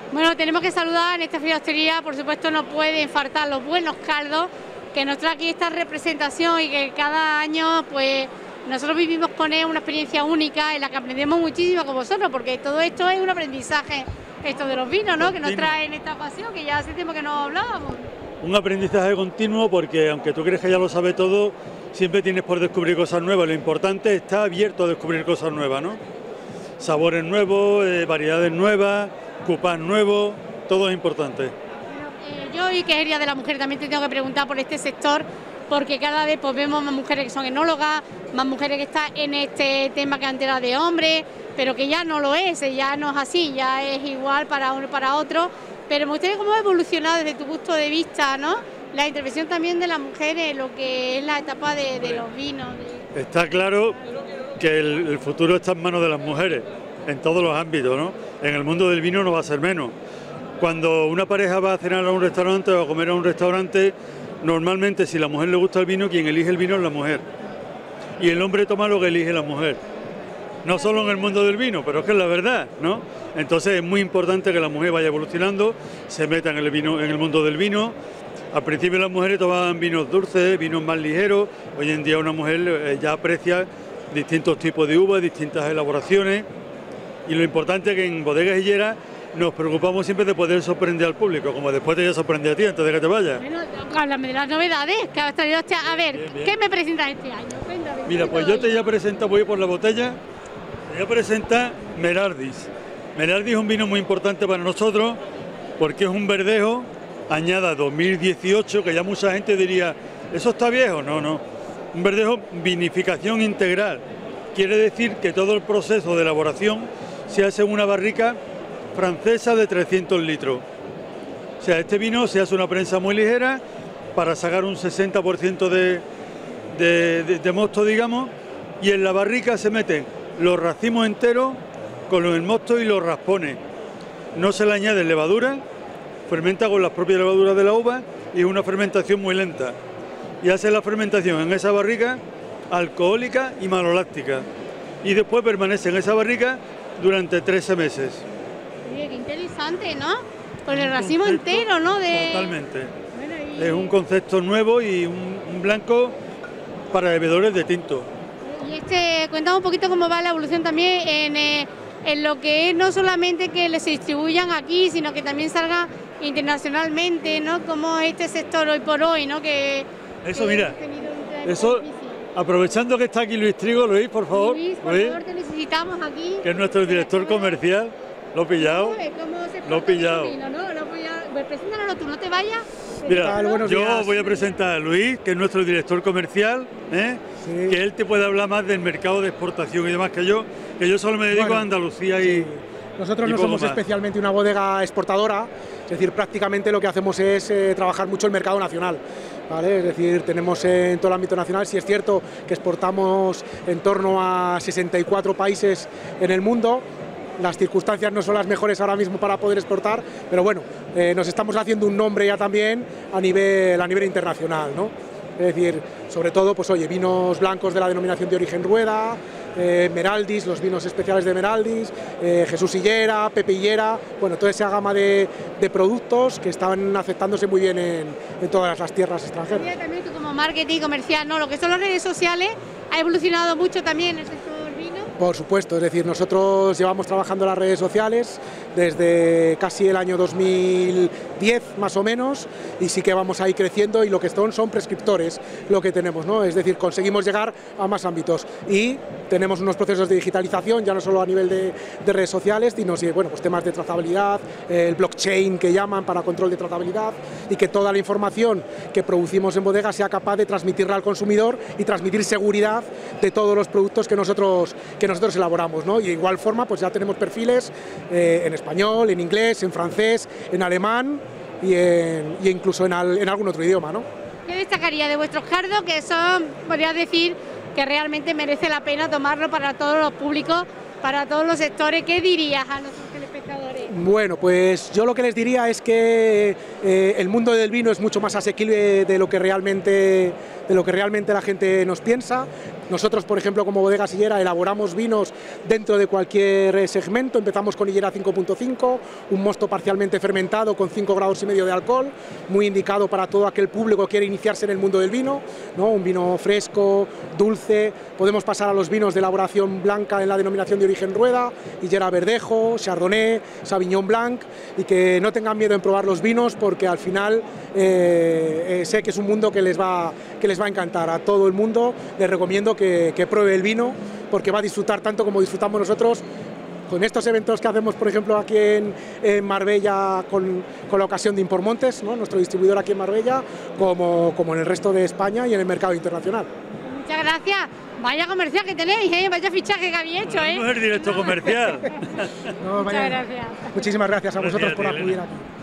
Bueno, tenemos que saludar en esta filostería, por supuesto no pueden faltar los buenos caldos que nos trae aquí esta representación y que cada año pues nosotros vivimos con él una experiencia única en la que aprendemos muchísimo con vosotros, porque todo esto es un aprendizaje, esto de los vinos, ¿no? Que nos trae en esta ocasión, que ya hace tiempo que no hablábamos. Un aprendizaje continuo porque aunque tú crees que ya lo sabes todo, siempre tienes por descubrir cosas nuevas. Lo importante es estar abierto a descubrir cosas nuevas, ¿no? Sabores nuevos, variedades nuevas, cupás nuevos, todo es importante. Yo, y que es Día de la Mujer, también te tengo que preguntar por este sector, porque cada vez pues vemos más mujeres que son enólogas, más mujeres que están en este tema que antes era de hombres, pero que ya no lo es, ya no es así, ya es igual para uno y para otro. Pero me gustaría cómo ha evolucionado desde tu punto de vista, ¿no? La intervención también de las mujeres en lo que es la etapa de los vinos. Está claro que el futuro está en manos de las mujeres, en todos los ámbitos, ¿no? En el mundo del vino no va a ser menos. Cuando una pareja va a cenar a un restaurante o a comer a un restaurante, normalmente si a la mujer le gusta el vino, quien elige el vino es la mujer. Y el hombre toma lo que elige la mujer. No solo en el mundo del vino, pero es que es la verdad, ¿no? Entonces es muy importante que la mujer vaya evolucionando, se meta en el mundo del vino. Al principio las mujeres tomaban vinos dulces, vinos más ligeros. Hoy en día una mujer ya aprecia distintos tipos de uvas, distintas elaboraciones. Y lo importante es que en Bodegas Higuera nos preocupamos siempre de poder sorprender al público, como después te voy a sorprender a ti antes de que te vayas. Bueno, háblame de las novedades que has traído. A ver, bien, bien. ¿Qué me presentas este año? Cuéntame. Mira, pues yo te voy a presentar, voy por la botella, te voy a presentar Meraldis. Meraldis es un vino muy importante para nosotros porque es un verdejo añada 2018, que ya mucha gente diría, ¿eso está viejo? No, no. Un verdejo vinificación integral. Quiere decir que todo el proceso de elaboración se hace en una barrica francesa de 300 litros. O sea, este vino se hace una prensa muy ligera para sacar un 60% de mosto, digamos, y en la barrica se meten los racimos enteros con el mosto y los raspones. No se le añade levadura, fermenta con las propias levaduras de la uva y es una fermentación muy lenta. Y hace la fermentación en esa barrica alcohólica y maloláctica. Y después permanece en esa barrica durante 13 meses. Oye, qué interesante, ¿no? Con el racimo entero, ¿no? Totalmente. Bueno, Es un concepto nuevo y un blanco para bebedores de tinto. Y cuéntame un poquito cómo va la evolución también en lo que es no solamente que se distribuyan aquí, sino que también salga internacionalmente, ¿no? Como este sector hoy por hoy, ¿no? Eso, mira, eso, aprovechando que está aquí Luis Trigo, Luis, por favor. Luis, por favor, te necesitamos aquí. Que es nuestro director comercial. Lo he pillado. Lo he pillado. Pues preséntanoslo tú, no te vayas. Mira, yo voy a presentar a Luis, que es nuestro director comercial, sí. Que él te puede hablar más del mercado de exportación y demás que yo solo me dedico a Andalucía y... Nosotros no somos especialmente una bodega exportadora, es decir, prácticamente lo que hacemos es trabajar mucho el mercado nacional, ¿vale? Es decir, tenemos en todo el ámbito nacional, sí es cierto que exportamos en torno a 64 países en el mundo. Las circunstancias no son las mejores ahora mismo para poder exportar, pero bueno, nos estamos haciendo un nombre ya también a nivel internacional, ¿no? Es decir, sobre todo, pues oye, vinos blancos de la denominación de origen Rueda, Meraldis, los vinos especiales de Meraldis, Jesús Higuera, Pepe Higuera, bueno, toda esa gama de productos que están aceptándose muy bien en todas las tierras extranjeras. Y también tú como marketing comercial, ¿no? Lo que son las redes sociales ha evolucionado mucho también el sector vino. Por supuesto, es decir, nosotros llevamos trabajando las redes sociales desde casi el año 2010 más o menos y sí que vamos ahí creciendo y lo que son prescriptores lo que tenemos, ¿no? Es decir, conseguimos llegar a más ámbitos y tenemos unos procesos de digitalización ya no solo a nivel de redes sociales, sino bueno, pues temas de trazabilidad, el blockchain que llaman para control de trazabilidad y que toda la información que producimos en bodega sea capaz de transmitirla al consumidor y transmitir seguridad de todos los productos que nosotros elaboramos, ¿no? Y de igual forma pues ya tenemos perfiles en español, en inglés, en francés, en alemán y incluso en algún otro idioma, ¿no? ¿Qué destacaría de vuestros cardos que son, podrías decir, que realmente merece la pena tomarlo para todos los públicos, para todos los sectores? ¿Qué dirías a nuestros telespectadores? Bueno, pues yo lo que les diría es que el mundo del vino es mucho más asequible de lo que realmente la gente nos piensa. Nosotros, por ejemplo, como Bodega Sillera, elaboramos vinos dentro de cualquier segmento. Empezamos con Higuera 5.5, un mosto parcialmente fermentado con 5,5 grados de alcohol, muy indicado para todo aquel público que quiere iniciarse en el mundo del vino, ¿no? Un vino fresco, dulce. Podemos pasar a los vinos de elaboración blanca en la denominación de origen Rueda, Higuera Verdejo, Chardonnay, Sauvignon Blanc, y que no tengan miedo en probar los vinos, porque al final sé que es un mundo que les va a encantar. A todo el mundo les recomiendo que pruebe el vino, porque va a disfrutar tanto como disfrutamos nosotros con estos eventos que hacemos, por ejemplo, aquí en Marbella con la ocasión de Impormontes, ¿no? Nuestro distribuidor aquí en Marbella, como en el resto de España y en el mercado internacional. Muchas gracias. Vaya comercial que tenéis, vaya fichaje que habéis hecho. No es directo comercial. No, muchas gracias. Muchísimas gracias a vosotros por acudir aquí.